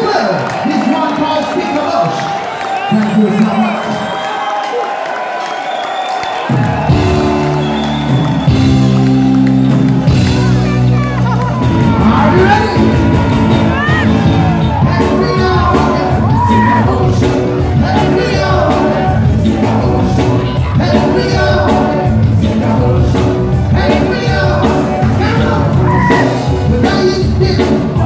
This one called Speaker Bush. Thank you so much. Are you ready? Every hour, Speaker Bush. Every hour, Speaker Bush. Every hour, Speaker Bush. Every hour, come on. The guy is big.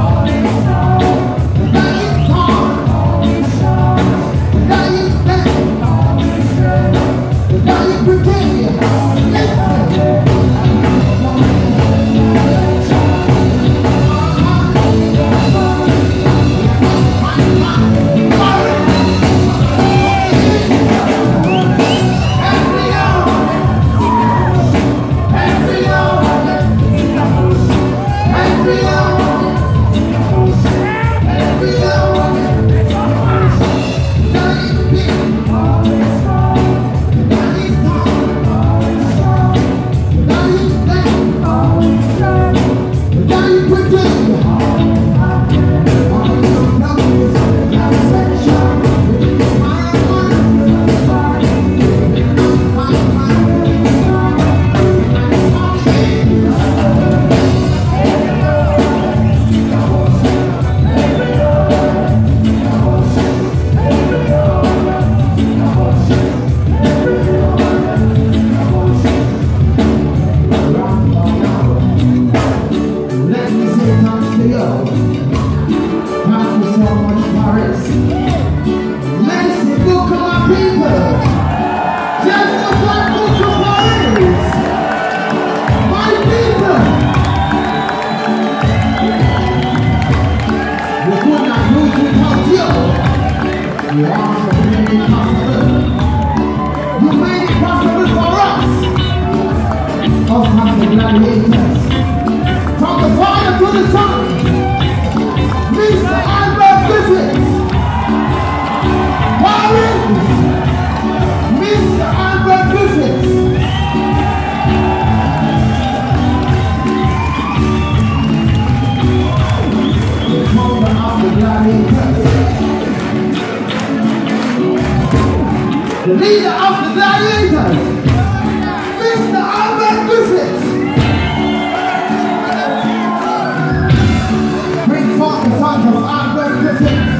The leader of the Gladiators, Mr. Albert Griffiths. Bring forth the sons of Albert Griffiths.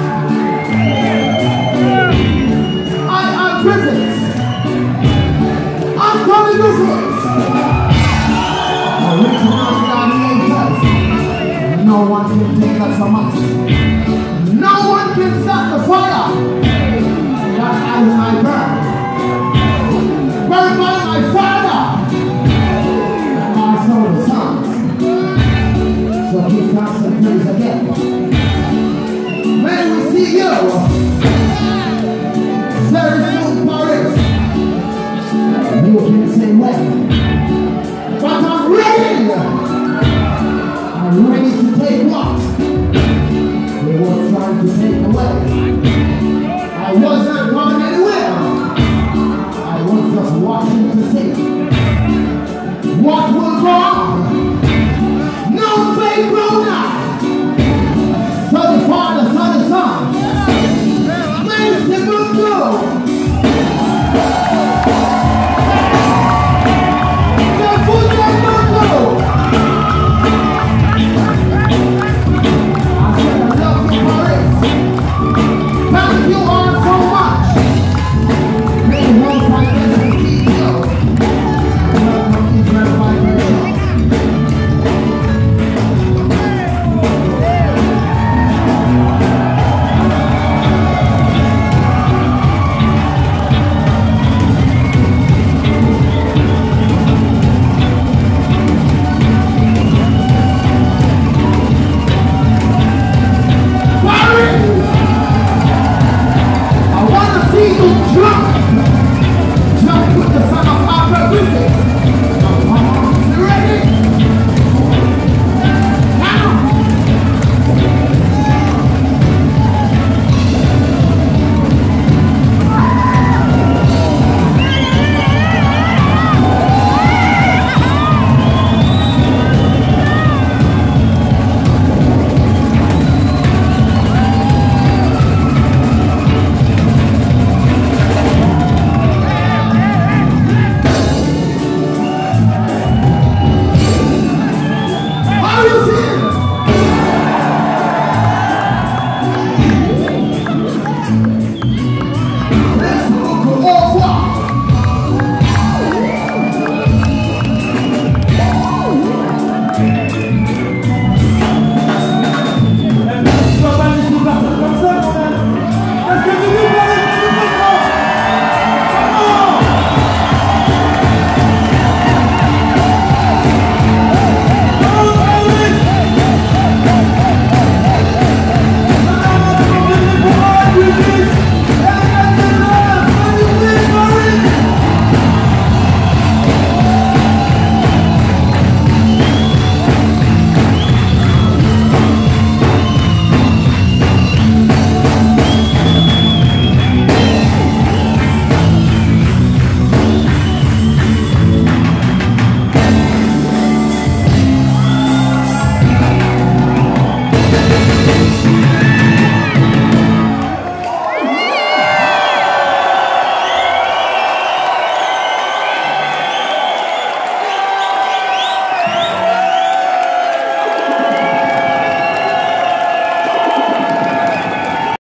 I am Griffiths. Anthony Griffiths. Original Gladiators. No one can take that from us. No one can stop the fire. That I burn. Burned by my Father. And also the sons. So give thanks and praise again. May we see you very soon, Paris. You can say when. But I'm ready. I'm ready to take what they were trying to take away.